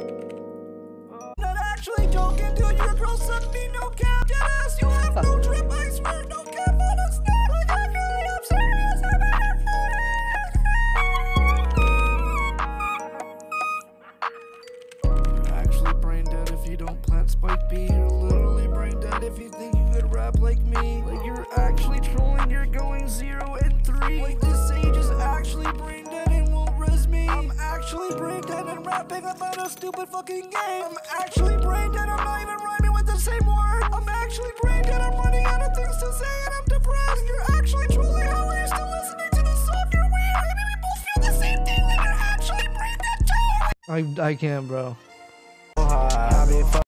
Not actually joking, dude. Your girl sucked me, no cap. Deadass, you have no drip. I swear, no cap on a snap. Like actually, I'm serious. You're actually brain dead if you don't plant Spike B. You're literally brain dead if you think you could rap like me. Like you're actually trolling. You're going 0 and 3. Like this sage is actually brain dead and won't res me. I'm actually brain dead and rapping about a stupid fucking game. I'm actually brain dead. I'm not even rhyming with the same word. I'm actually brain dead. I'm running out of things to say and I'm depressed. You're actually trolling. How are you still listening to the song? You're weird. Maybe we both feel the same thing. Like you're actually brain dead too. I can't, bro.